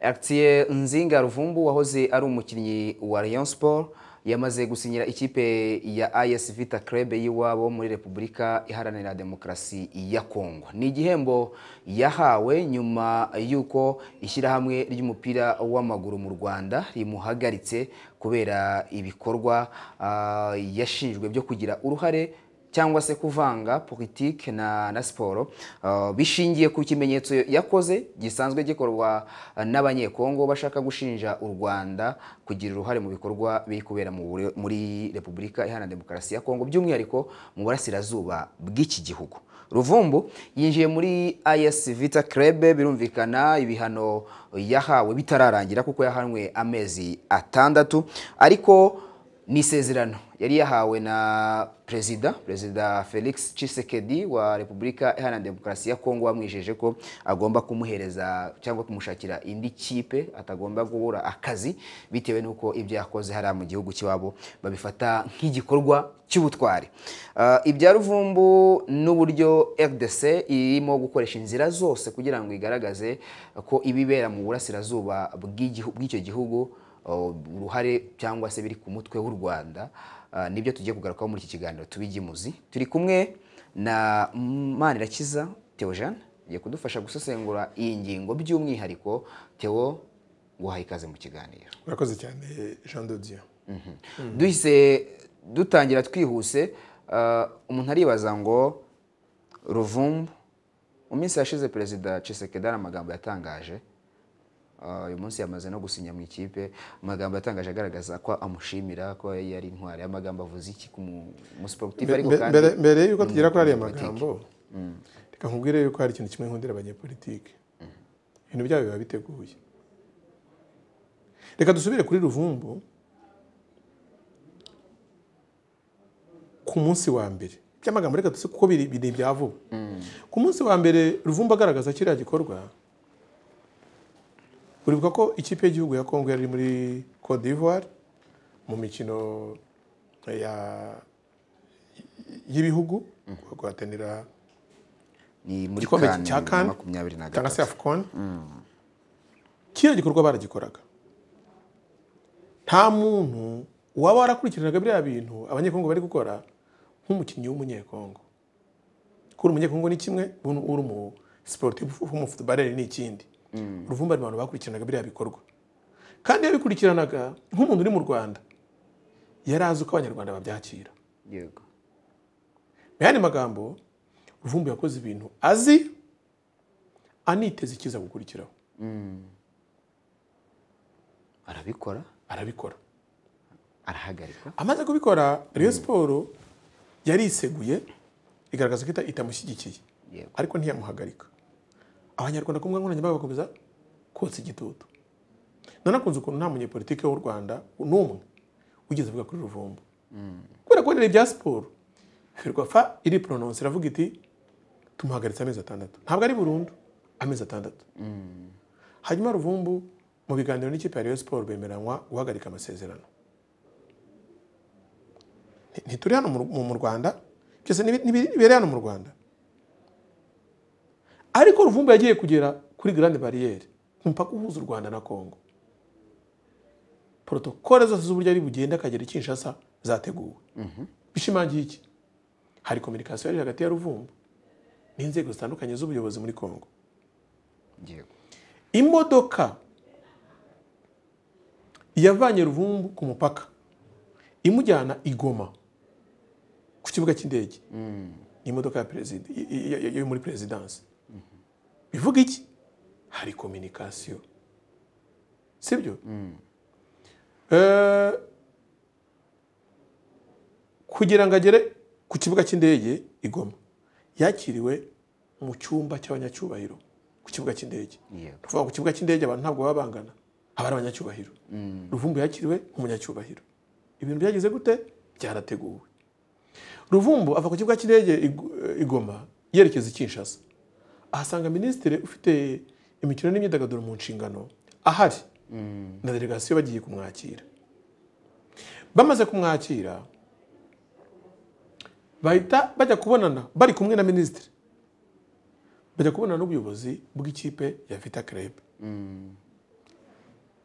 Actie Nzinga Ruvumbu wahoze ari umukinnyi wa Rayon Sport yamaze gusinyira ikipe ya AS Vita Club yiwabo muri Repubulika Iharanira Demokarasi ya Kongo. Ni igihembo yahawe nyuma yuko ishyirahamwe ry'umupira w'amaguru mu Rwanda rimuhagaritse kubera ibikorwa yashinjwe byo kugira uruhare cyangwa se kuvanga politique na siporo bishingiye ku kimenyetso yakoze gisanzwe gikorwa n'abanyekongo bashaka gushinja u Rwanda kugira uruhare mu bikorwa biri kubera muri Repubulika Iharanira Demokarasi ya Kongo, by'umwihariko mu burasirazuba bw'iki gihugu. Ruvumbu yinjiye muri AS Vita Club, birumvikana ibihano yahawe bitararangira kuko yahanwe amezi 6, ariko ni isezerano yari yahawe na Perezida Felix Tshisekedi wa Repubulika Iharanira Demokarasi ya Kongo, wamwijeje ko agomba kumuhereza cyangwa kumushakira indi kipe, atagomba kubura akazi bitewe nuko ibyo yakoze hari mu gihugu kiwabo babifata nk'igikorwa cy'ubutwari. Ibya Ruvumbu n'uburyo RDC irimo gukoresha inzira zose kugira ngo igaragaze ko ibibera mu burasirazuba bw'icyo gihugu uruhare cyangwa se biri ku mutwe w'u Rwanda, nibyo tugiye kugarukaho muri iki kiganiro tubigimuzi. Turi kumwe na Manirakiza Theogene ye kudufasha gusesengura iyi ngingo by'umwihariko. Theo, guhaye ikaze mu kiganiro. Urakoze cyane Jean de Dieu. Duhise dutangira twihuse, umuntu aribaza ngo Ruvumbu mu minsi yashize Perezida Tshisekedi amagambo yatangaje, uyu munsi yamaze no gusinya mu ikipe, amagambo yatangaje agaragaza ko amushimira ko yari intwari. Amagambo avuze iki ku sportif ariko kandi mbere yuko tugera kuri ariya magambo, reka nkubwire yuko hari ikintu kimwe nkundira abanyepolitike, ibintu byabo biba biteguye. Reka dusubire kuri Ruvumbu ku munsi wa mbere by'amagambo, reka duse kuko biri byavuba. Ku munsi wa mbere Ruvumbu agaragaza kiriya gikorwa, uribuka ko ikipe y'igihugu ya Kongo yari muri Côte d'Ivoire mu mikino y'ibihugu guhatanira ni muri cya CAN cyangwa se AFCON. Kiriya gikorwa baragikoraga, nta muntu waba warakurikiranaga biriya bintu abanyekongo bari gukora nk'umukinnyi w'umunyekongo. Kuri umunyekongo ni kimwe, uri mu sportif w'umufootballer ni ikindi. Ruvumbu ari abantu bakurikiranaga biriya bikorwa, kandi yabikurikiranaga nk'umuntu uri mu Rwanda, yari azi uko abanyarwanda babyakira. Yego. Mu magambo, Ruvumbu yakoze ibintu azi aniteze ikiza gukurikiraho. Arabikora arahagarika. Amaze kubikora, Rayon Sport yariseguye igaragaza ko itamushyigikiye, ariko ntiyamuhagarika. Abanyarwanda kumwe nkoranyambaga bakomeza kotsa igitutu. Nanakunze ukuntu nta munyepolitike w'u Rwanda n'umwe ugeze avuga kuri Ruvumbu, kubera ko ibya siporo Ferwafa iri prononce iravuga iti tumuhagaritse amezi 6, ntabwo ari burundu, amezi 6. Hanyuma Ruvumbu mu biganiro n'ikipe ya Rayon Sport bemeranywa guhagarika amasezerano. Ntituri hano mu Rwanda, byose nibere hano mu Rwanda. Ariko Ruvumbu yagiye kugera kuri Grande Barriere, mpaka uhuza u Rwanda na Kongo. Protokole zose z'uburyo ari bugenda akagera Kinshasa zateguwe. Bishimangiye iki? Hari communication yari hagati ya Ruvumbu n'inzego zitandukanye z'ubuyobozi muri Kongo. Imodoka yavanye Ruvumbu ku mupaka imujyana i Goma ku kibuga cy'indege. Imodoka ya president yo muri presidence. Bivuga iki? Hari communication, sibyo? Kugira ngo agere ku kibuga cy'indege i Goma, yakiriwe mu cyumba cy'abanyacyubahiro ku kibuga cy'indege. Tuvuga ku kibuga cy'indege abantu ntabwo baba bangana, abari abanyacyubahiro. Ruvumbu yakiriwe nk'umunyacyubahiro. Ibintu byagize gute? Byarateguwe. Ruvumbu ava ku kibuga cy'indege i Goma yerekeza i Kinshasa, ahasanga ministre ufite imikino n'imyidagaduro mu nshingano ahari na delegation bagiye kumwakira. Bamaze kumwakira, bahita bajya kubonana bari kumwe na ministre, bajya kubonana n'ubuyobozi bw'ikipe ya Vita Club.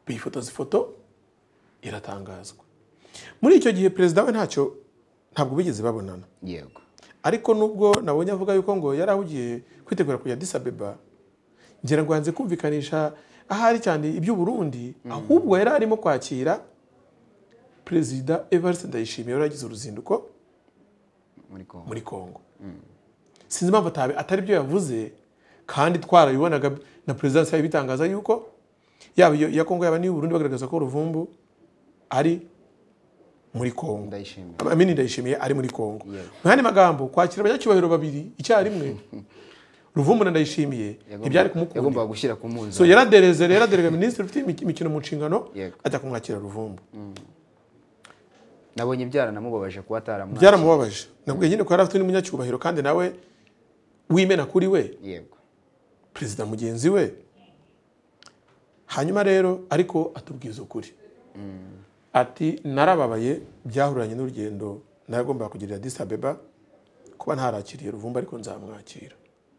bifotoza ifoto iratangazwa. Muri icyo gihe perezida we ntabwo bigeze babonana. Yego. Ariko nubwo nabonye avuga yuko ngo yari ahugiye kwitegura kujya Addis Abeba, ngira ngo yanze kumvikanisha ahari cyane iby'u Burundi, ahubwo yari arimo kwakira Perezida Evariste Ndayishimiye wari yagize uruzinduko muri Kongo. Sinzi impamvu atari byo yavuze, kandi twarabibonaga na Presidence yabitangaza yuko yaba ya Kongo yaba n'iy'u Burundi bagaragaza ko Ruvumbu ari muri Kongo. Ndayishimiye ari muri Kongo. Mu yandi magambo, kwakira abanyacyubahiro babiri icyarimwe, Ruvumbu na Ndayishimiye ibyari kumukunda. Yagomba gushyira ku munzani. So yaraderega minisitiri ufite imikino mu nshingano ajya kumwakira Ruvumbu. Nabonye byaranamubabaje kuba ataramwakira. Byaramubabaje. Nabwo nyine ko yari afite n'umunyacyubahiro kandi nawe wimena kuri we. Yego. Perezida mugenzi we. Hanyuma rero ariko atubwiza ukuri. Ati narababaye byahuranye n'urugendo nagomba kugirira Addis Abeba kuba ntarakiriye Ruvumbu, ariko nzamwakira.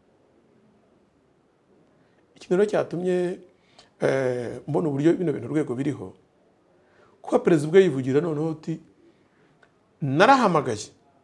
Ikintu rero cyatumye mbona uburyo bino bintu urwego biriho, kuba perezida ubwe yivugira noneho ati narahamagaye.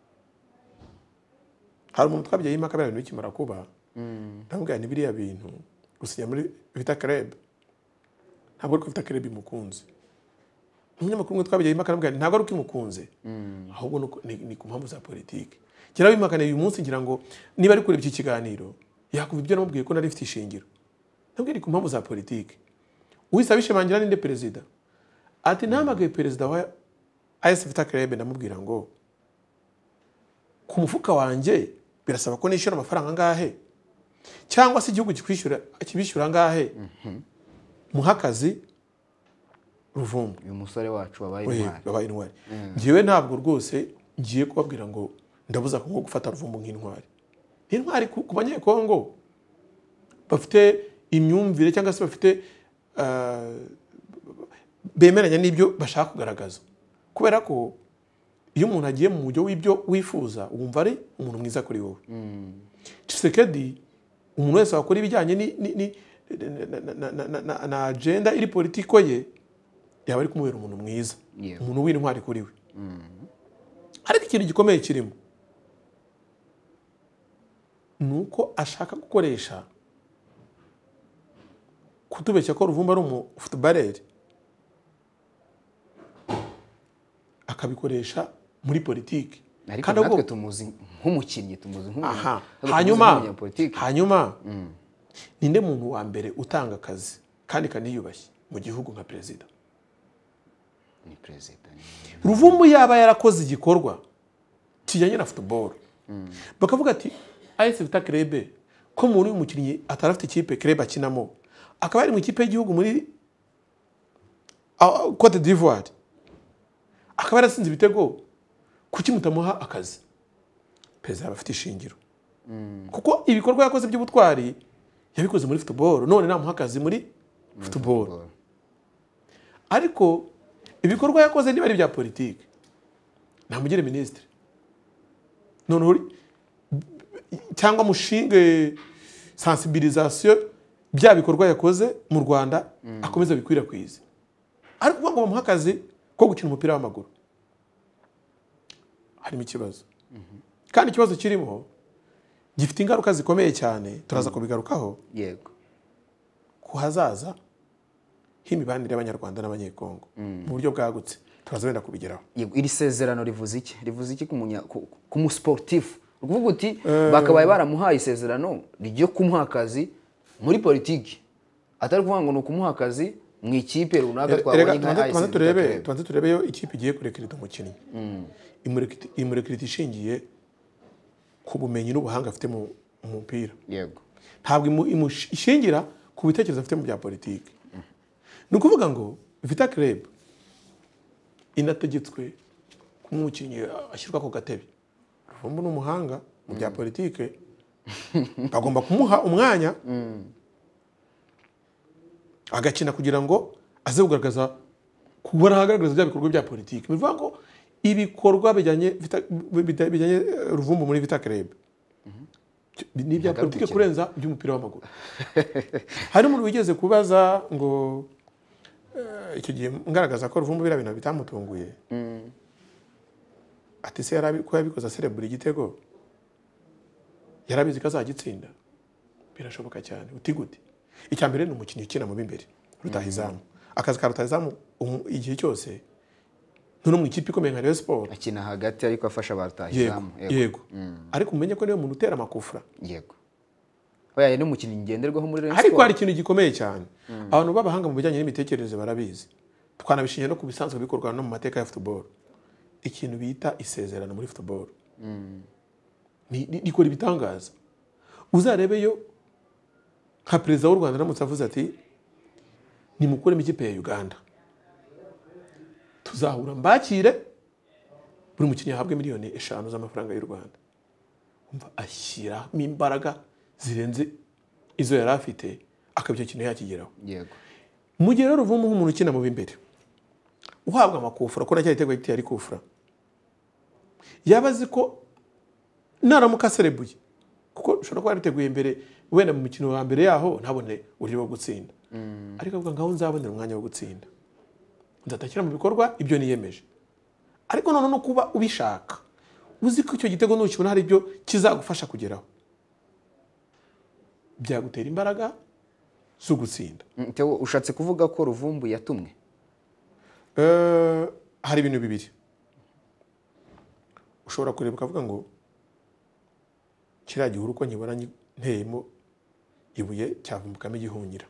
Hari umuntu twabyaye impaka biriya bintu bikimara kuba, ndamubwira ni biriya bintu gusinya muri Vita Club ntabwo ari Vita Club imukunze. Umunyamakuru umwe twabyaye impaka ndamubwira ntabwo ari uko imukunze, ahubwo ni ku mpamvu za politiki. Kera bimakaniye uyu munsi ngira ngo niba ari kureba iki kiganiro yakuva ibyo namubwiye ko nari mfite ishingiro. Ndamubwira ku mpamvu za politiki. Uwisa bishimangira ninde perezida? Ati ntamagaye perezida wa AS Vita Club ndamubwira ngo ku mufuka wanjye birasaba ko nishyura amafaranga ngahe, cyangwa se igihugu kibishyura ngahe muha akazi Ruvumbu. Uyu musore wacu wabaye intwari. Ngewe ntabwo rwose ngiye kubabwira ngo ndabuza ko gufata Ruvumbu nk'intwari. Intwari ku banyekongo bafite imyumvire cyangwa se bafite bemeranya n'ibyo bashaka kugaragaza, kubera ko iyo umuntu agiye mu mujyo w'ibyo wifuza wumva ari umuntu mwiza kuri wowe. Tshisekedi umuntu wese wakora ibijyanye na agenda iri politiko ye yaba ari kumubera umuntu mwiza, umuntu w'intwari kuri we. Ariko ikintu gikomeye kirimo nuko ashaka gukoresha kutubeshya ko Ruvumbu ari umufutubareri, akabikoresha muri politiki. Kandi natwe tumuzi nk'umukinnyi, tumuzi hanyuma ninde muntu wa mbere utanga akazi kandi kaniyubashye mu gihugu nka perezida? Ni perezida. Ruvumbu yaba yarakoze igikorwa kijyanye na football, bakavuga ati AS Vita Club ko umuntu w'umukinnyi atarafite ikipe club akinamo, akaba ari mu ikipe y'igihugu muri Cote d'Ivoire, akaba yarasinze ibitego, kuki mutamuha akazi? Perezida bafite ishingiro, kuko ibikorwa yakoze by'ubutwari yabikoze muri football, none namuha akazi muri football. Ariko ibikorwa yakoze niba ari bya politiki namugire minisitiri, none cyangwa mushinge sensibilisation bya bikorwa yakoze mu Rwanda akomeza bikwirakwiza. Ariko ngo bamuha akazi ko gukina umupira w'amaguru, harimo ikibazo. Kandi ikibazo kirimo gifite ingaruka zikomeye cyane, turaza kubigarukaho. Yego. Ku hazaza h'imibanire y'Abanyarwanda n'Abanyekongo mu buryo bwagutse, turaza wenda kubigeraho. Yego, iri sezerano rivuze iki? Rivuze iki ku mu sportif? Ukuvuga uti bakabaye baramuhaye isezerano ryo kumuha akazi muri politiki, atari kuvuga ngo ni ukumuha akazi mu ikipe runaka twabonye nka AS. Tubanze turebe yo ikipe igiye kurekrita umukinnyi. Imurekrita ishingiye ku bumenyi n'ubuhanga afite mu mupira. Yego. Ntabwo ishingira ku bitekerezo afite mu bya politiki. Ni ukuvuga ngo Vita Club inategetswe ku umukinnyi ashyirwa ku gatebe. Ruvumbu n'umuhanga mu bya politiki, bagomba kumuha umwanya agakina kugira ngo aze kugaragaza kubura hagaragaza bya bikorwa bya politiki. Bivuga ngo ibikorwa bijyanye Ruvumbu muri Vita Club ni bya politiki kurenza by'umupira w'amaguru. Hari umuntu wigeze kubaza ngo icyo gihe ngaragaza ko Ruvumbu biriya bintu bitamutunguye ati se ko yabikoze aserebura igitego yarabizi ko azagitsinda birashoboka cyane uti gute icya mbere ni umukinnyi ukina mu b'imbere rutahizamu akazi ka rutahizamu igihe cyose no mu ikipe ikomeye nka Rayon Sport akina hagati ariko afasha abarutahizamu yego ariko umenye ko niyo muntu utera amakufra yego oya yari umukinnyi ngenderwaho muri Rayon Sport ariko hari ikintu gikomeye cyane abantu b'abahanga mu bijyanye n'imitekerereze barabizi twanabishingiye no ku bisanzwe bikorwa no mu mateka ya football ikintu bita isezerano muri football nikora ibitangaza uzarebeyo nka perezida w'u Rwanda aramutse avuze ati nimukuremo ikipe ya Uganda tuzahura mbakire buri mukinnyi ahabwe miliyoni 5 z'amafaranga y'u Rwanda umva ashyiramo imbaraga zirenze izo yari afite akabyo kintu yakigeraho yego mu gihe rero Ruvumbu nk'umuntu ukina mu b'imbere uhabwa amakufra ko nacyari tegwa yari kufra yabazi ko naramuka serebuye kuko ushobora kuba yariteguye imbere wenda mu mukino wa mbere yaho ntabone uburyo bwo gutsinda ariko avuga ngaho nzabonera umwanya wo gutsinda nzatakira mu bikorwa ibyo niyemeje ariko none no kuba ubishaka uzi ko icyo gitego nukibona hari ibyo kizagufasha kugeraho byagutera imbaraga zo gutsinda ushatse kuvuga ko Ruvumbu yatumwe hari ibintu bibiri ushobora kureba ukavuga ngo kiriya gihuru ko nkibona nteyemo ibuye cyavumbukamo igihungira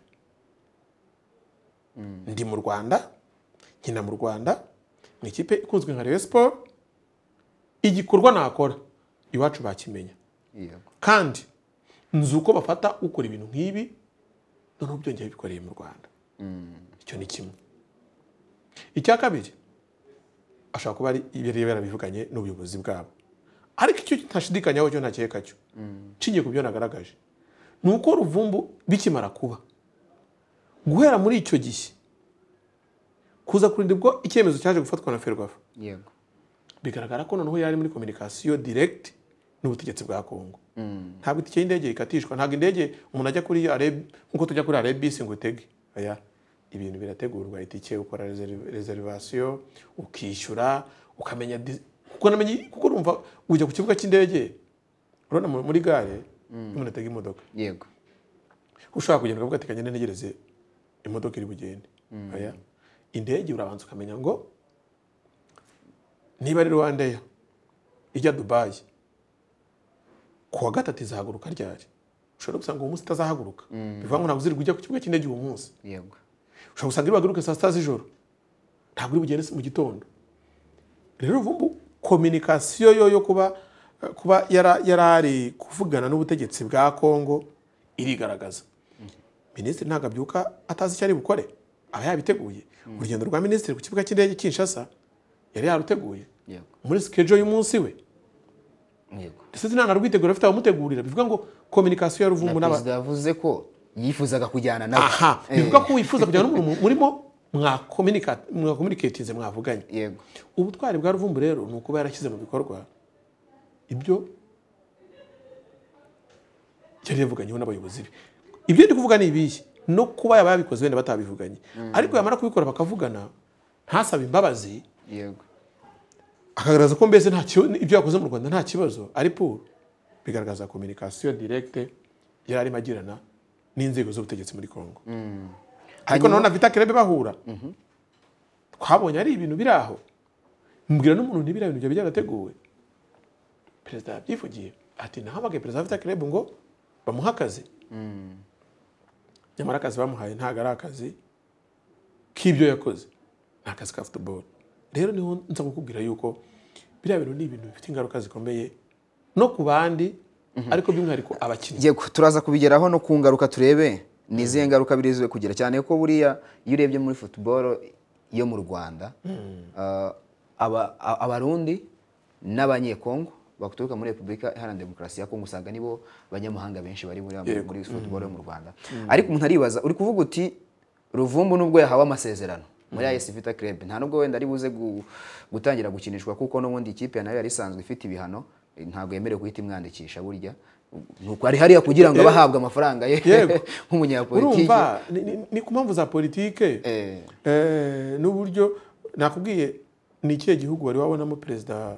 ndi mu Rwanda nkina mu Rwanda mu ikipe ikunzwe nka Rayon Sport igikorwa nakora iwacu bakimenya kandi nzi uko bafata ukora ibintu nk'ibi noneho byongeye bikoreye mu Rwanda icyo ni kimwe icya kabiri ashaka kuba ibiri yarabivuganye n'ubuyobozi bwabo ariko icyo ntashidikanyaho cyo ntakeka cyo nshingiye ku byo nagaragaje ni uko Ruvumbu bikimara kuba guhera muri icyo gihe kuza kurinda ubwo icyemezo cyaje gufatwa na Ferwafa yego bigaragara ko noneho yari muri communication direct n'ubutegetsi bwa Kongo ntabwo itike y'indege ikatishwa ntabwo indege umuntu ajya kuri nkuko tujya kuri RBC ngo utege aya ibintu birategurwa itike ukora reservation ukishyura ukamenya kuko urumva ujya ku kibuga cy'indege urona muri gare umuntu atega imodoka yego ushaka kugenda ukavuga ati kagende ntegereze imodoka iri bugende aya indege urabanza ukamenya ngo niba ari Rwandair ijya Dubai kuwa gatatu izahaguruka ryari ushobora gusanga uwo munsi itazahaguruka bivuga ngo ntabwo uziri kujya ku kibuga cy'indege uwo munsi yego ushobora gusanga iri buhaguruke saa 7 z'ijoro ntabwo iri bugende mu gitondo rero Ruvumbu communication yo kuba yarari kuvugana n'ubutegetsi bwa Kongo irigaragaza minisitiri ntabwo abyuka atazi icyo ari bukore aba yabiteguye urugendo rwa minisitiri ku kibuga cy'indege Kinshasa yari yaruteguye muri schedule y'umunsi we yego ndetse ntanarwitegura afite abamutegurira bivuga ngo communication ya Ruvumbu n'aba yavuze ko yifuzaga kujyana nawe bivuga ko wifuza kujyana n'umuntu murimo mwakommunicatinze mwavuganye yego ubutwari bwa Ruvumbu rero ni ukuba yarashyize mu bikorwa ibyo yari yavuganyeho n'abayobozi be ibyo ndi kuvuga ni ibihe no kuba yaba yabikoze wenda batabivuganye ariko yamara kubikora bakavugana ntasabe imbabazi yego akagaragaza ko mbese ibyo yakoze mu Rwanda nta kibazo ariko bigaragaza communication directe yari arimo agirana n'inzego z'ubutegetsi muri Kongo ariko none Vita Club bahura twabonye ari ibintu biri aho mbwira n'umuntu ntibira ibintu byarateguwe perezida yabyivugiye ati nahamagaye perezida Vita Club ngo bamuha akazi nyamara akazi bamuhaye ntago ari akazi k'ibyo yakoze ni akazi ka football rero niho nza kukubwira yuko biriya bintu ni ibintu bifite ingaruka zikomeye no ku bandi ariko by'umwihariko abakinnyi yego turaza kubigeraho no ku ngaruka turebe ni izihe ngaruka biriziwe kugira cyane ko buriya iyo urebye muri football yo mu Rwanda abarundi n'abanyekongo baturuka muri Repubulika Iharanira Demokarasi ya Kongo usanga nibo banyamahanga benshi bari muri football yo mu Rwanda ariko umuntu aribaza uri kuvuga uti Ruvumbu nubwo yahawe amasezerano muri AS Vita Club nta nubwo wenda ari buze gutangira gukinishwa kuko n'ubundi ikipe nayo yari isanzwe ifite ibihano ntabwo yemerewe guhita imwandikisha burya nuko ari hariya kugira ngo abahabwe amafaranga ye nk'umunyapolitiki. Urumva ni ku mpamvu za politike n'uburyo nakubwiye. Ni ikihe gihugu wari wabonamo perezida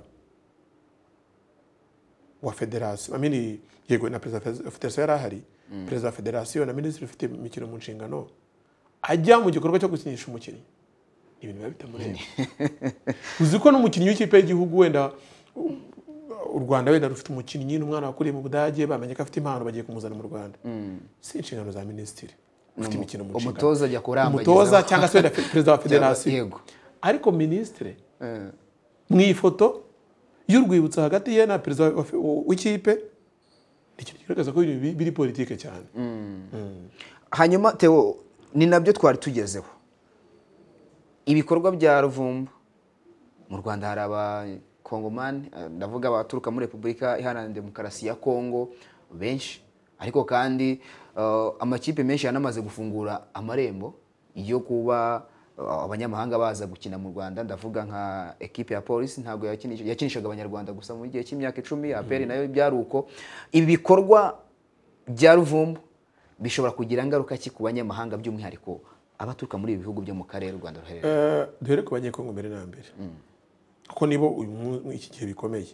wa federasiyo yego na perezida wa federasiyo yari ahari, perezida wa federasiyo na minisitiri ufite imikino mu nshingano ajya mu gikorwa cyo gusinyisha umukinnyi? Ibintu biba bitamureba. Uzi ko n'umukinnyi w'ikipe y'igihugu wenda u Rwanda wenda rufite umukinnyi n'umwana wakuriye mu Budage, bamenye ko afite impano bagiye kumuzana mu Rwanda, si inshingano za minisitiri ufite imikino mu nshingano, umutoza ajya kurambagiza, umutoza cyangwa se perezida wa federasiyo. Ariko minisitiri mu ifoto y'urwibutso hagati ye na perezida w'ikipe, ni ikintu kigaragaza ko biri politike cyane. Hanyuma Theo, ni nabyo twari tugezeho, ibikorwa bya Ruvumbu. Mu Rwanda hari abakongomani, ndavuga abaturuka muri Repubulika Iharanira Demokarasi ya Kongo benshi, ariko kandi amakipe menshi yanamaze gufungura amarembo yo kuba abanyamahanga baza gukina mu Rwanda. Ndavuga nka ekipe ya polisi ntabwo yakinishaga abanyarwanda gusa mu gihe cy'imyaka 10, APR nayo byari uko. Ibi bikorwa bya Ruvumbu bishobora kugira ingaruka ki ku banyamahanga, by'umwihariko abaturuka muri ibi bihugu byo mu karere u Rwanda ruherereye? Duhere ku banyekongo mbere na mbere, kuko nibo iki gihe bikomeye.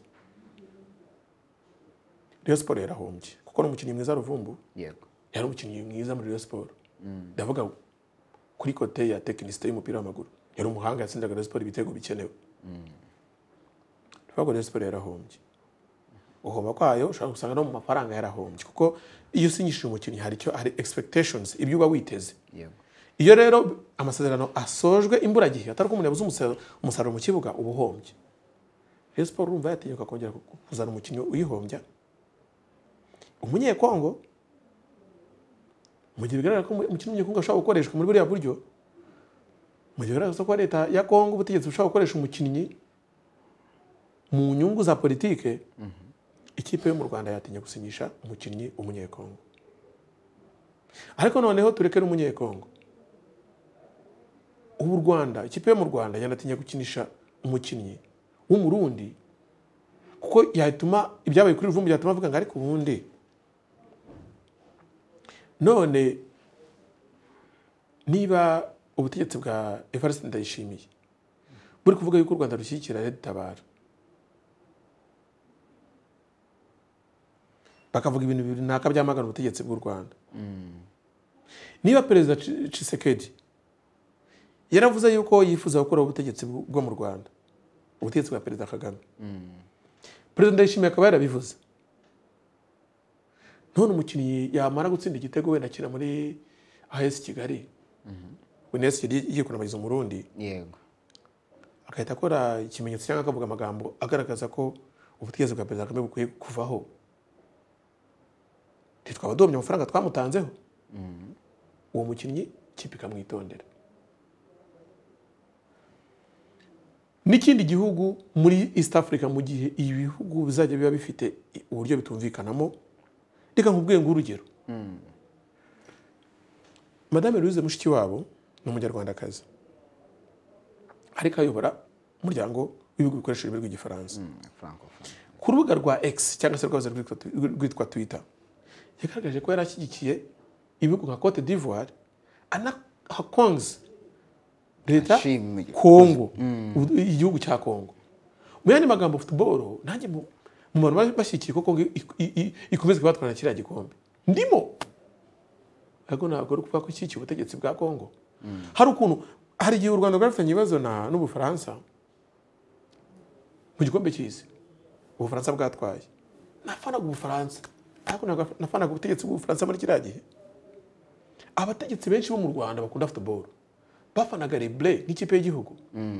Rayon Sport yarahombye kuko n'umukinnyi mwiza Ruvumbu, yego yari umukinnyi mwiza muri Rayon Sport. Ndavuga kuri kote ya tekinisite y'umupira w'amaguru, yari umuhanga, yatsindaga Rayon Sport ibitego bikenewe. Ndavuga Rayon Sport yarahombye. Uhomba kwayo ushobora gusanga no mu mafaranga yarahombye, kuko iyo usinyishije umukinnyi hari expectations, ibyo uba witeze. Iyo rero amasezerano asojwe imburagihe, atari ko umuntu yabuze umusaruro mu kibuga, uba uhombye. Rayon Sport urumva yatinyuka kongera kuzana umukinnyi uyihombya. Umunyekongo, mu gihe bigaragara ko umukinnyi w'umunyekongo ashobora gukoreshwa muri buriya buryo, mu gihe bigaragara ko leta ya Kongo ubutegetsi bushobora gukoresha umukinnyi mu nyungu za politike, ikipe yo mu Rwanda yatinya gusinyisha umukinnyi w'umunyekongo. Ariko noneho turekere umunyekongo, ubu Rwanda, ikipe yo mu Rwanda yanatinya gukinisha umukinnyi w'umurundi, kuko yatuma ibyabaye kuri Ruvumbu byatuma avuga ngo ariko ubundi none niba ubutegetsi bwa Evariste Ndayishimiye buri kuvuga yuko u Rwanda rushyigikira Red Tabara, bakavuga ibintu runaka byamagana ubutegetsi bw'u Rwanda, niba perezida Tshisekedi yaravuze yuko yifuza gukora ubutegetsi bwo mu Rwanda, ubutegetsi bwa perezida Kagame, perezida Ndayishimiye akaba yarabivuze, none umukinnyi yamara gutsinda igitego wenda akina muri AS Kigali, Wines igiye kunamariza umurundi, yego akahita akora ikimenyetso cyangwa akavuga amagambo agaragaza ko ubutegetsi bwa perezida Kagame bukwiye kuvaho, twaba duhomye amafaranga twamutanzeho. Uwo mukinnyi kipe ikamwitondera. N'ikindi gihugu muri East Africa, mu gihe ibihugu bizajya biba bifite uburyo bitumvikanamo, reka nkubwiye ng'urugero. Madame Louise Mushikiwabo ni umunyarwandakazi, ariko ayobora umuryango w'ibihugu bikoresha ururimi rw'igifaransa. Ku rubuga rwa X cyangwa se rwitwa Twitter, yagaragaje ko yarashyigikiye ibihugu nka Cote d'Ivoire, anahakonze leta Kongo, igihugu cya Kongo. Mu yandi magambo, football nanjye mu bantu bashyigikiye ko Kongo ikomeze kubatwara kiriya gikombe ndimo, ariko ntabwo ari ukuvuga ko ishyigikiye ubutegetsi bwa Kongo. Hari igihe u Rwanda rwafitanye ibibazo n'Ubufaransa mu gikombe cy'isi, Ubufaransa bwatwaye. Nafanaga Ubufaransa, ariko nafanaga ubutegetsi bw'Ubufaransa muri kiriya gihe. Abategetsi benshi bo mu Rwanda bakunda football bafanaga Reblé nk'ikipe y'igihugu.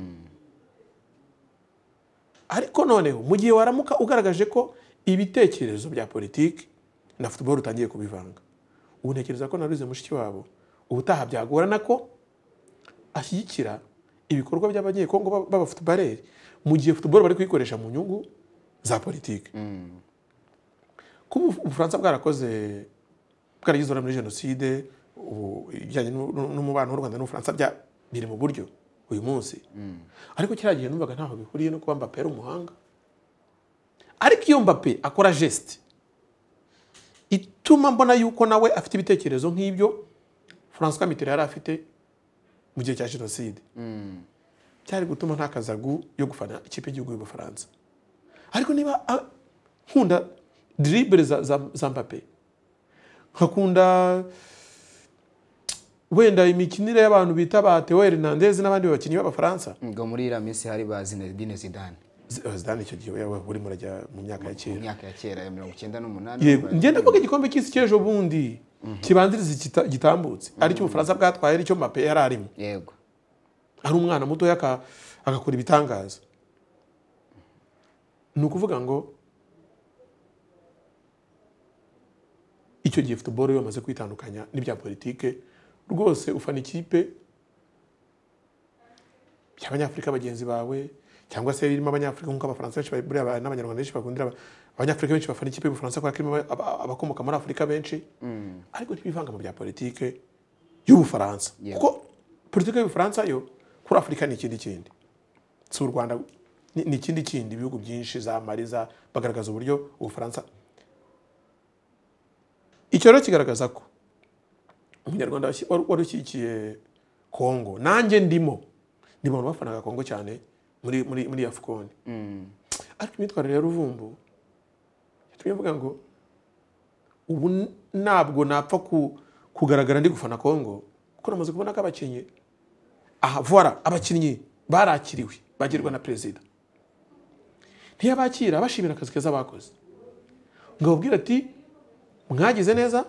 Ariko noneho mu gihe waramuka ugaragaje ko ibitekerezo bya politiki na football utangiye kubivanga, ubu ntekereza ko na Louise Mushikiwabo ubutaha byagorana ko ashyigikira ibikorwa by'abanyekongo b'abafootballeri, mu gihe football bari kuyikoresha mu nyungu za politiki. Kuba Ubufaransa bwarakoze bwaragize uruhare muri jenoside, ibijyanye n'umubano w'u Rwanda n'Ubufaransa biri mu buryo uyu munsi, ariko kiriya gihe numvaga ntaho bihuriye no kuba Mbappé ari umuhanga. Ariko iyo Mbappé akora geste ituma mbona yuko nawe afite ibitekerezo nk'ibyo François Mitterrand yari afite mu gihe cya jenoside cyari gutuma nta kazagu yo gufana ikipe y'igihugu y'Ubufaransa. Ariko niba nkunda dribble za Mbappé, nkakunda wenda imikinire y'abantu bita ba Theo Hernandez n'abandi bakinnyi b'Abafaransa, ngo muri iriya minsi hari ba Zinedine Zidane. Zidane icyo gihe yawe buri murajya mu myaka ya kera. Mu myaka ya kera ya 98. Yego, ngenda mvuga igikombe cy'isi cy'ejo bundi kibanziriza gitambutse ari cyo Ubufaransa bwatwaye ari cyo Mbappé yari arimo. Yego. Ari umwana muto agakora ibitangaza. Ni ukuvuga ngo icyo gihe football yo bamaze kwitandukanya n'ibya politike, rwose ufana ikipe y'Abanyafrika bagenzi bawe cyangwa se irimo Abanyafrika nk'uko Abafaransa benshi n'Abanyarwanda benshi bakundira Abanyafrika benshi bafana ikipe y'Ubufaransa kuko irimo abakomoka muri Afurika benshi, ariko ntibivanga mu bya politike y'Ubufaransa. Kuko politike y'Ubufaransa yo kuri Afurika ni ikindi kindi, si u Rwanda ni ikindi kindi. Ibihugu byinshi za Mariza bagaragaza uburyo Ubufaransa. Icyo rero kigaragaza ko umunyarwanda wari ushyigikiye Kongo, nanjye ndimo bafanaga Kongo cyane muri Afcon. Ariko imyitwarire ya Ruvumbu yatumye mvuga ngo ubu ntabwo napfa kugaragara ndi gufana Kongo, kuko namaze kubona ko abakinnyi voilà abakinnyi barakiriwe bagirwa na perezida, ntiyabakira bashimira akazi keza bakoze, ngo babwire ati mwagize neza,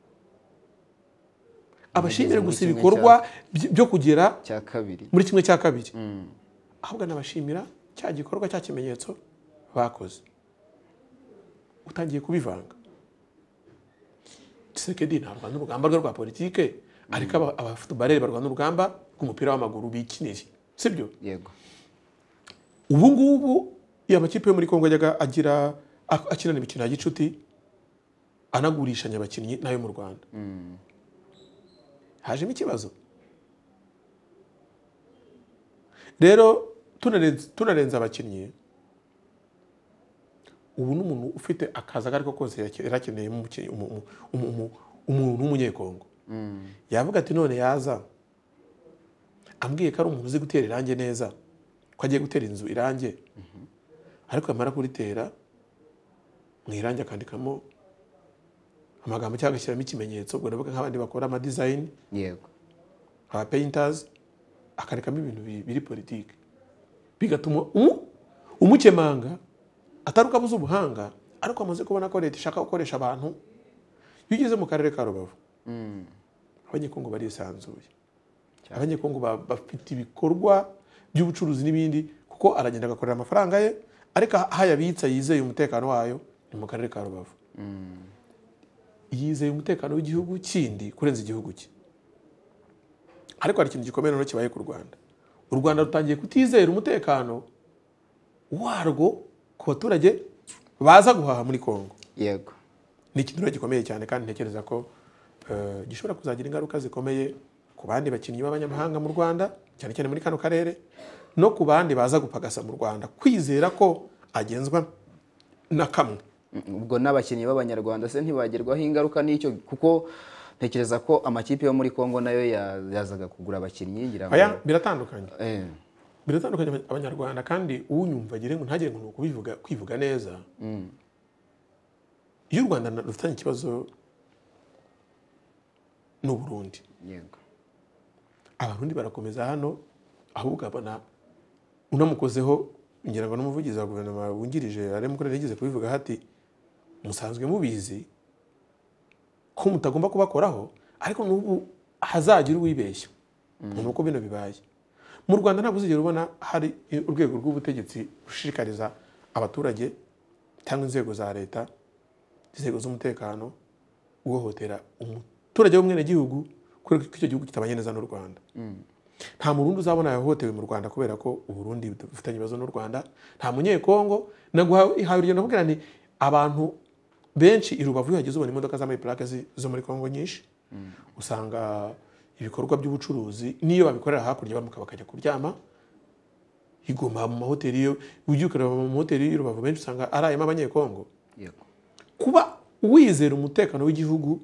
abashimire gusa ibikorwa byo kugera muri kimwe cya kabiri, ahubwo nabashimira cya gikorwa cya kimenyetso bakoze. Utangiye kubivanga. Tshisekedi ntarwana n'urugamba rwa politike, ariko abafootballeur barwana n'urugamba rw'umupira w'amaguru bikinije, sibyo? Yego. Ubu ngubu amakipe yo muri Kongo yaga agira akina imikino ya gicuti, anagurishanya abakinnyi nayo mu Rwanda. Hajemo ikibazo. Rero tunarenza abakinnyi, ubu n'umuntu ufite akazi ariko kose yarakeneye umuntu w'umunyekongo. Yavuga ati none yaza ambwiye ko ari umuntu uzi gutera irange neza, ko agiye gutera inzu irange, ariko yamara kuritera mu irange akandikamo amagambo cyangwa agashyiramo ikimenyetso, ubwo ndavuga nk'abandi bakora ama design, yego, aba painters, akarekamo ibintu biri politike, bigatuma umukemanga ataruka abuze ubuhanga, ariko amaze kubona ko leta ishaka gukoresha abantu. Iyo ugeze mu karere ka Rubavu, Abanyekongo barisanzuye, Abanyekongo bafite ibikorwa by'ubucuruzi n'ibindi, kuko aragenda agakorera amafaranga ye, ariko hayabitsa yizeye umutekano wayo ni mu karere ka Rubavu. Yizeye umutekano w'igihugu kindi kurenza igihugu cye. Ariko hari ikintu gikomeye no kibaye ku Rwanda. U Rwanda rutangiye kutizera umutekano warwo ku baturage baza guhaha muri Kongo. Yego. Ni ikintu gikomeye cyane, kandi ntekereza ko gishobora kuzagira ingaruka zikomeye ku bandi bakinnyi b'abanyamahanga mu Rwanda, cyane cyane muri kano karere, no ku bandi baza gupagasa mu Rwanda kwizera ko agenzwa na kamwe. Ubwo n'abakinnyi b'abanyarwanda se ntibagerwaho ingaruka n'icyo, kuko ntekereza ko amakipe yo muri Kongo nayo yazaga kugura abakinnyi ngira ngo biratandukanye. Biratandukanye abanyarwanda, kandi unyumva agire ngo ntagire ngo kwivuga neza. Iyo u Rwanda rufitanye ikibazo n'u Burundi, yego, abarundi barakomeza hano, ahubwo abona unamukozeho, ngira ngo n'umuvugizi wa guverinoma wungirije ari mukorera yigeze kubivuga hati musanzwe mubizi ko mutagomba kubakoraho, ariko n'ubu hazagira uwibeshya. Nuko bino bibaye mu Rwanda, ntabwo uzigera ubona hari urwego rw'ubutegetsi rushishikariza abaturage cyangwa inzego za leta, inzego z'umutekano guhohotera umuturage w'umwene gihugu kubera ko icyo gihugu kitabanye neza n'u Rwanda. Nta murundi uzabona yahohotewe mu Rwanda kubera ko u Burundi bufitanye ibibazo n'u Rwanda, nta munyekongo. Naguhaye urugendo kugira ni abantu benshi i Rubavu hageze ubona imodoka z'amaplake zo muri Kongo nyinshi, usanga ibikorwa by'ubucuruzi niyo babikorera hakurya bamuka bakajya kuryama igoma mu mahoteli. Yo ugiye ukareba mu mahoteli y'u Rubavu benshi usanga arayemo abanyekongo. Yego. Kuba wizera umutekano w'igihugu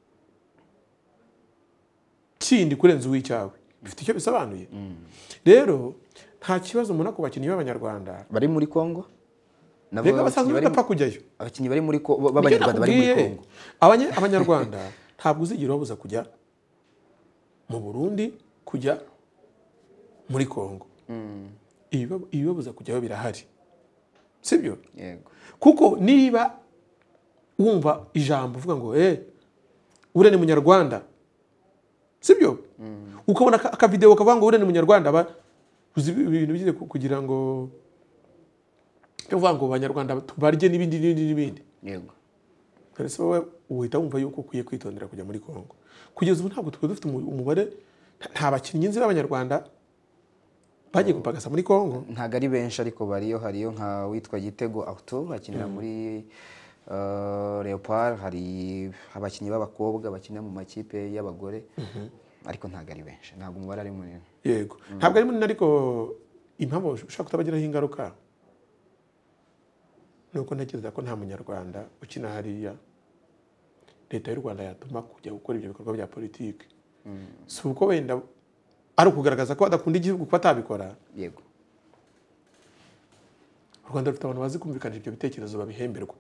kindi kurenza uw'icyawe bifite icyo bisobanuye. Rero nta kibazo umuntu ku bakinnyi b'abanyarwanda bari muri Kongo reka basanzwe badapfa kujyayo. abakinnyi bari muri b'abanyarwanda bari muri Kongo, abanyarwanda ntabwo uzigira babuza kujya mu Burundi kujya muri Kongo. Ibibabuza kujyayo birahari, sibyo? yego. Kuko niba wumva ijambo uvuga ngo uriya ni munyarwanda, sibyo? Ukabona akavideo kavuga ngo uriya ni munyarwanda, uzi ibintu bigiye kugira ngo uvuga ngo abanyarwanda barye n'ibindi n'ibindi. Yego. Ese wowe uhita wumva yuko ukwiye kwitondera kujya muri Kongo. Kugeza ubu ntabwo twe dufite umubare, nta bakinnyi nzi b'abanyarwanda bagiye gupagasa muri Kongo. Ntago ari benshi ariko hariyo nka witwa Gitego Arthur akinira muri Leopard, hari abakinnyi b'abakobwa bakinira mu makipe y'abagore, ariko ntago ari benshi, ntabwo umubare ari munini. Yego. Ntabwo ari munini, ariko impamvu ushaka kutabagiraho ingaruka nuko ntekereza ko nta munyarwanda ukina hariya leta y'u Rwanda yatuma kujya gukora ibyo bikorwa bya politiki. Si uko wenda ari ukugaragaza ko badakunda igihugu kuba atabikora. Yego. U Rwanda rufite abantu bazi kumvikanisha ibyo bitekerezo babihemberwa.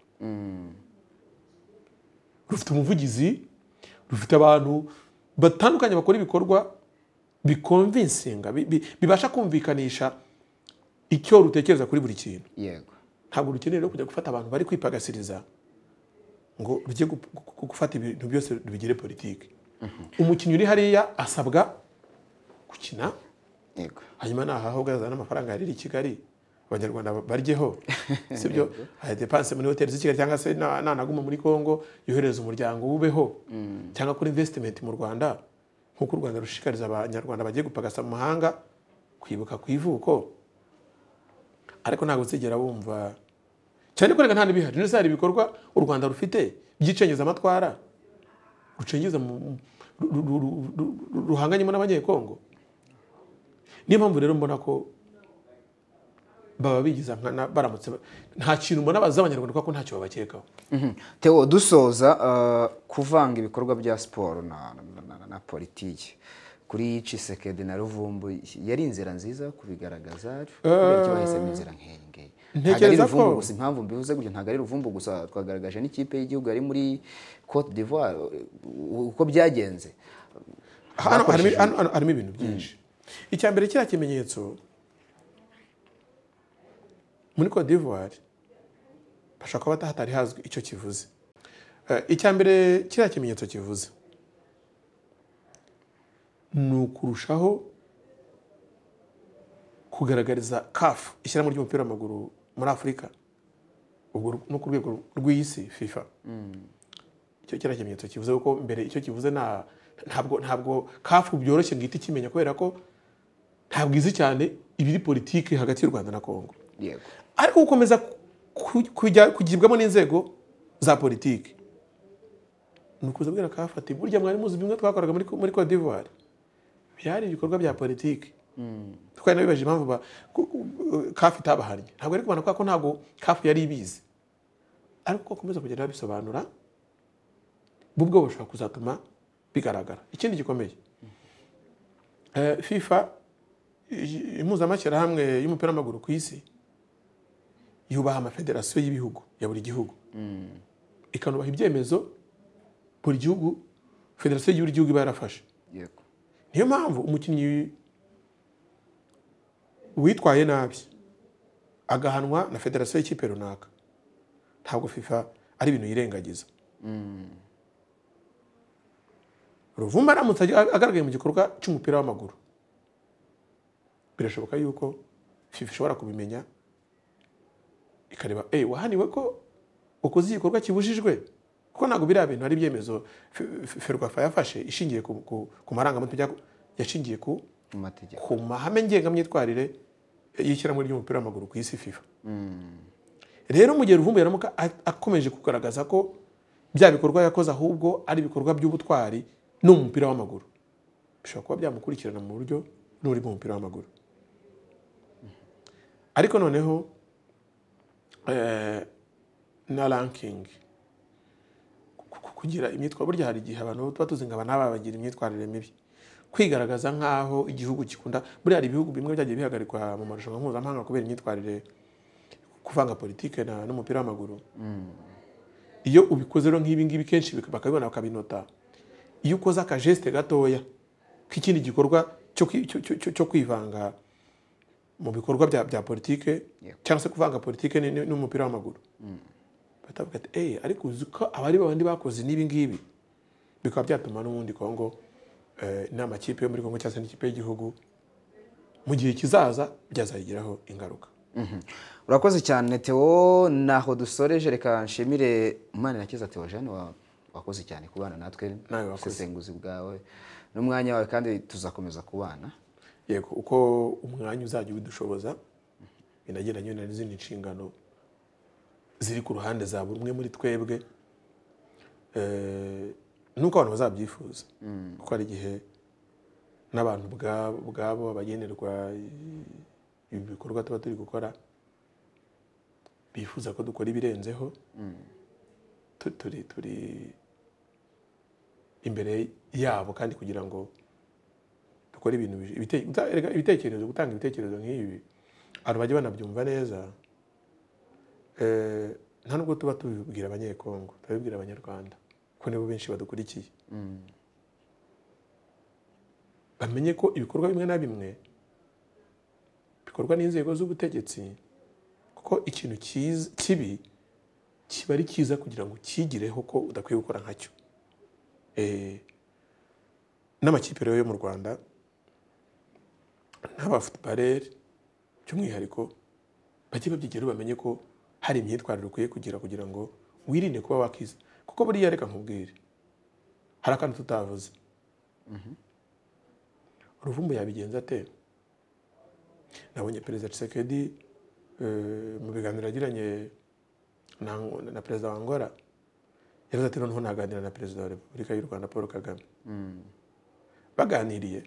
Rufite umuvugizi, rufite abantu batandukanye bakora ibikorwa bikonvinsinga, bibasha kumvikanisha icyo rutekereza kuri buri kintu. Yego. Ntabwo rukeneye no kujya gufata abantu bari kwipagasiriza ngo rujye gufata ibintu byose bigire politiki. Umukinnyi uri hariya asabwa gukina. Yego. Hanyuma nahaho ugazana amafaranga yariri i Kigali abanyarwanda baryeho, sibyo? Hari depense muri hoteli z'i Kigali, cyangwa se nanaguma muri Kongo yohereza umuryango ubeho, cyangwa kuri investment mu Rwanda, nk'uko u Rwanda rushishikariza abanyarwanda bagiye gupagasa mu mahanga kwibuka ku ivuko. Ariko ntabwo uzigera wumva cyane ko reka nta n'ibihari. Nese hari ibikorwa u Rwanda rufite by'icengeza amatwara rucengeza ruhanganyemo n'abanyekongo. Niyo mpamvu rero mbona ko baba bigiza nkana baramutse nta kintu mbona baza abanyarwanda kuko ntacyo babakekaho. Theo, dusoza kuvanga ibikorwa bya siporo na politiki kuri Tshisekedi na Ruvumbu yari inzira nziza kubigaragaza, kubera icyo bahisemo inzira nk'iyi ngiyi. Ntekereza ko gusa impamvu mbivuze gutyo ntabwo ari Ruvumbu gusa, twagaragaje n'ikipe y'igihugu ari muri Cote d'Ivoire uko byagenze. harimo ibintu byinshi. Icya mbere kiriya kimenyetso muri Cote d'Ivoire bashaka kuba hatari hazwi icyo kivuze. Icya mbere kiriya kimenyetso kivuze ni ukurushaho kugaragariza CAF, ishyirahamwe ry'umupira w'amaguru muri Afurika, ubwo no ku rwego rw'isi FIFA. Icyo kiriya kimenyetso kivuze ko mbere icyo kivuze ntabwo CAF byoroshye ngita ikimenya, kubera ko ntabwo izi cyane ibiri politiki hagati y'u Rwanda na Kongo. Yego. Ariko gukomeza kugibwamo n'inzego za politiki ni ukuza bwira CAF ati burya mwari muzi bimwe twakoraga muri Cote d'Ivoire byari ibikorwa bya politiki. Twari nabibaje impamvu CAF itabahannye. Ntabwo ari kubana ko ntabwo CAF yari ibizi, ariko ko komeza kugenda babisobanura bubwo bashobora kuzatuma bigaragara. Ikindi gikomeye, FIFA impuzamashyirahamwe y'umupira w'amaguru ku isi yubaha amafederasiyo y'ibihugu ya buri gihugu, ikanubaha ibyemezo buri gihugu federasiyo y'buri gihugu iba yarafashe. Yego. Niyo mpamvu umukinnyi witwaye nabi agahanwa na federasiyo y'ikipe runaka, ntabwo FIFA ari ibintu yirengagiza. Ruvumbu aramutse agaragaye mu gikorwa cy'umupira w'amaguru, birashoboka yuko FIFA ishobora kubimenya ikareba wahaniwe ko ukoze igikorwa kibujijwe, kuko ntabwo biriya bintu ari ibyemezo Ferwafa yafashe ishingiye ku marangamutima, yashingiye ku mahame ngengamyitwarire y'ishyirahamwe ry'umupira w'amaguru ku isi FIFA. Rero mu gihe Ruvumbu yaramuka akomeje kugaragaza ko bya bikorwa yakoze ahubwo ari ibikorwa by'ubutwari no mu mupira w'amaguru, bishobora kuba byamukurikirana mu buryo n'uri mu mupira w'amaguru. Ariko noneho na ranking kugira imyitwarire, burya hari igihe abantu tuba tuzi ngo aba n'aba bagira imyitwarire mibi, kwigaragaza nk'aho igihugu gikunda, buriya hari ibihugu bimwe byagiye bihagarikwa mu marushanwa mpuzamahanga kubera imyitwarire, kuvanga politike n'umupira w'amaguru. Iyo ubikoze rero nk'ibi ngibi kenshi bakabibona bakabinota, iyo ukoze akajeste gatoya k'ikindi gikorwa cyo kwivanga mu bikorwa bya politike cyangwa se kuvanga politike n'umupira w'amaguru, batavuga ati ariko uzi ko abari babandi bakoze n'ibi ngibi, bikaba byatuma n'ubundi Kongo n'amakipe yo muri Kongo cyangwa se n'ikipe y'igihugu mu gihe kizaza byazayigiraho ingaruka. Urakoze cyane Theo, naho dusoreje. Reka nshimire Manirakiza Theogene wakoze cyane kubana natwe, ubusesenguzi bwawe n'umwanya wawe, kandi tuzakomeza kubana. Yego, uko umwanya uzajya ubidushoboza, binagendanye n'izindi nshingano ziri ku ruhande za buri umwe muri twebwe, nuko abantu bazabyifuza, kuko hari igihe n'abantu ubwabo abagenerwa ibi bikorwa tuba turi gukora bifuza ko dukora ibirenzeho, turi imbere yabo, kandi kugira ngo dukore ibintu ibitekerezo, gutanga ibitekerezo nk'ibi abantu bajya banabyumva neza, nta nubwo tuba tubibwira abanyekongo, tubibwira abanyarwanda ko nibo benshi badukurikiye, bamenye ko ibikorwa bimwe na bimwe bikorwa n'inzego z'ubutegetsi, kuko ikintu kibi kiba ari cyiza kugira ngo ukigireho ko udakwiye gukora nkacyo. N'amakipe rero yo mu Rwanda n'abafutubareri by'umwihariko bajye babyigeraho, bamenye ko hari imyitwarire ukwiye kugira ngo wirinde kuba wakiza, kuko buriya reka nkubwire, hari akantu tutavuze. Ruvumbu yabigenza ate? Nabonye Perezida Tshisekedi mu biganiro yagiranye na Perezida wa Angola, yaravuze ati noneho naganira na Perezida wa Repubulika y'u Rwanda Paul Kagame. Baganiriye,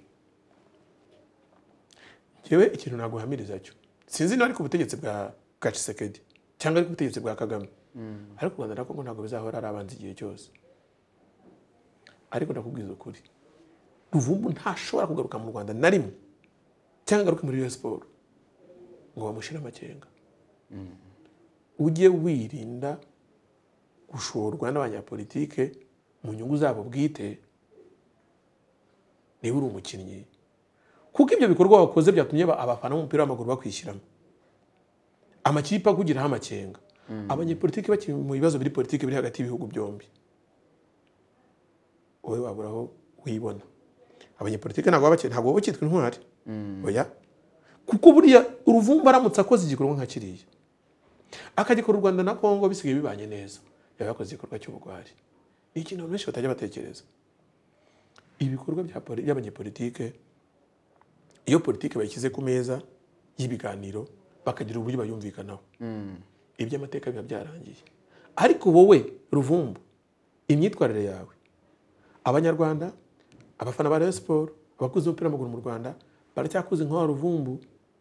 njyewe ikintu naguhamiriza cyo, sinzi niba ari ku butegetsi bwa Tshisekedi cyangwa ari ku butegetsi bwa Kagame, ariko u Rwanda na Kongo ntabwo bizahora ari abanzi igihe cyose. Ariko ndakubwiza ukuri, Ruvumbu ntashobora kugaruka mu Rwanda na rimwe, cyangwa agaruke muri Rayon Sports ngo bamushire amakenga. Ujye wirinda gushorwa n'abanyapolitike mu nyungu zabo bwite niba uri umukinnyi, kuko ibyo bikorwa wakoze byatumye abafana b'umupira w'amaguru bakwishyiramo, amakipe akugiraho amakenga, abanyapolitike bakiri mu bibazo biri politike biri hagati y'ibihugu byombi, wowe waburaho wibona. Abanyapolitike ntabwo baba bakitwa intwari, oya, kuko buriya Uruvumbu aramutse akoze igikorwa nka kiriya akagikora u Rwanda na Kongo bisigaye bibanye neza, yaba yakoze igikorwa cy'ubugwari. Ni ikintu abantu benshi batajya batekereza. Ibikorwa by'abanyapolitike, iyo politike bayishyize ku meza y'ibiganiro bakagira uburyo bayumvikanaho, iby'amateka biba byarangiye. Ariko wowe Ruvumbu, imyitwarire yawe, abanyarwanda, abafana ba Rayon Sports, abakuze umupira w'amaguru mu Rwanda baracyakuze nka Ruvumbu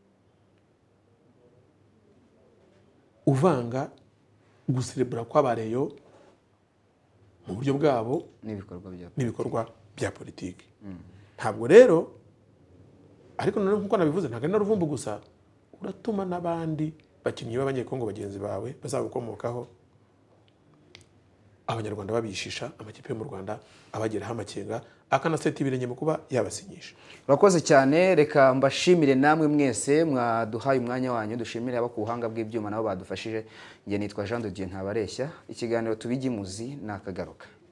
uvanga guserebura kw'abareyo mu buryo bwabo n'ibikorwa bya politiki. Ntabwo rero, ariko nanone nkuko nabivuze, ntabwo ari na Ruvumbu gusa, uratuma n'abandi bakinnyi b'abanyekongo bagenzi bawe bazagukomokaho, abanyarwanda babishisha amakipe yo mu Rwanda abageraho amakenga, akanaseta ibirenge mu kuba yabasinyisha. Urakoze cyane, reka mbashimire namwe mwese mwaduhaye umwanya wanyu, dushimire abo ku buhanga bw'ibyuma nabo badufashije. Njye nitwa Jean de Dieu Ntabareshya, ikiganiro tubigimuzi nakagaruka.